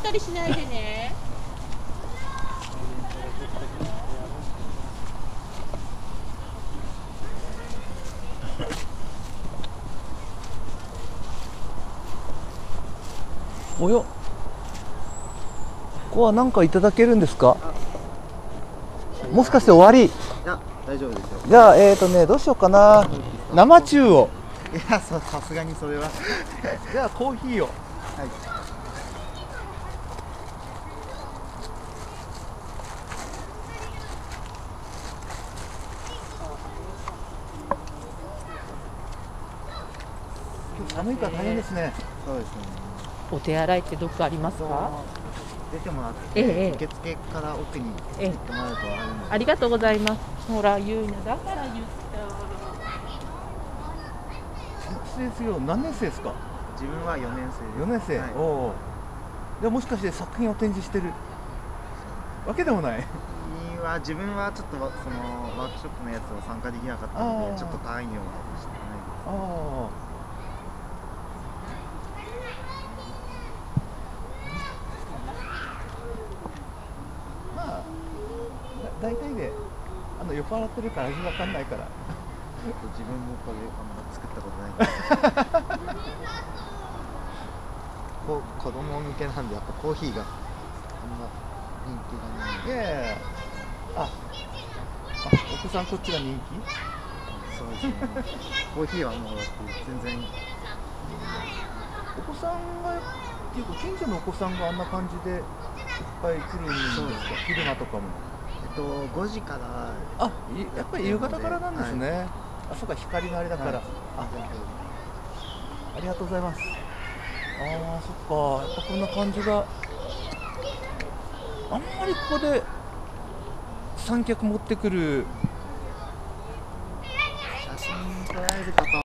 ったりしないでね。 およ、ここは何かいただけるんですか？もしかして終わり？ いや、大丈夫ですよ。 じゃあどうしようかな。生中を。 いや、さすがにそれは。 じゃあコーヒーを。 はい。 今日寒いから大変ですね。 そうですね。 お手洗いってどこかありますか？ 出てもらって、 ええ受付から奥に行ってもらうとあるので。 ありがとうございます。ほら、言うな、だから言った。 失礼ですよ。何年生ですか？ 自分は4年生です。 4年生。 はい、 おお。でももしかして作品を展示してるわけでもない。 自分はちょっとそのワークショップのやつを参加できなかったので、ちょっと単位をしてないです。 ああ。まあ大体で酔っ払ってるから味わかんないから。 自分もこれ作ったことないんで子供向けなんで、やっぱコーヒーがあんま人気がないんで。 いやいやいや、お子さんこっちが人気？ そうですね。コーヒーはもう全然。 お子さんがっていうか近所のお子さんがあんな感じでいっぱい来るんですか？昼間とかも。 5時から。 やっぱり夕方からなんですね。あ、そうか、光のあれだから。 はい、 ありがとうございます。ああ、そっか、やっぱこんな感じが。あんまりここで三脚持ってくる写真撮られる方